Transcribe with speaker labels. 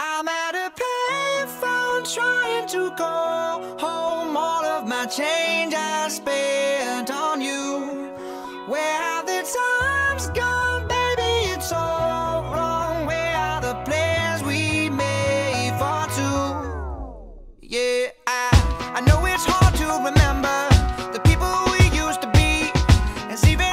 Speaker 1: I'm at a payphone trying to go home. All of my change I spent on you. Where have the times gone, baby? It's all wrong. Where are the plans we made for two? Yeah, I know it's hard to remember the people we used to be. As even